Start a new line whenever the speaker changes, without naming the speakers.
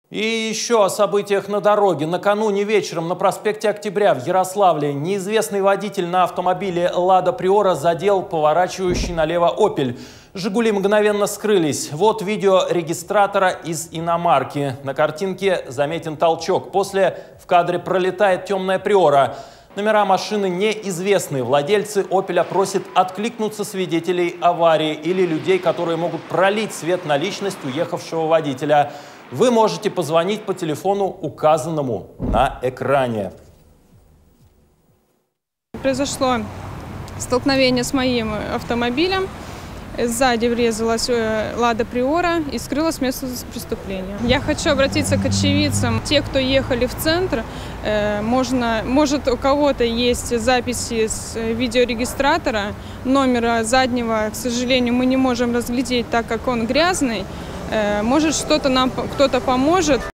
И еще о событиях на дороге. Накануне вечером на проспекте Октября в Ярославле неизвестный водитель на автомобиле «Лада Приора» задел поворачивающий налево «Опель». «Жигули» мгновенно скрылись. Вот видео регистратора из иномарки. На картинке заметен толчок. После в кадре пролетает темная «Приора». Номера машины неизвестны. Владельцы «Опеля» просят откликнуться свидетелей аварии или людей, которые могут пролить свет на личность уехавшего водителя. Вы можете позвонить по телефону, указанному на экране.
Произошло столкновение с моим автомобилем. Сзади врезалась «Лада Приора» и скрылась с места преступления. Я хочу обратиться к очевидцам. Те, кто ехали в центр, может, у кого-то есть записи с видеорегистратора. Номера заднего, к сожалению, мы не можем разглядеть, так как он грязный. Может, что-то нам кто-то поможет.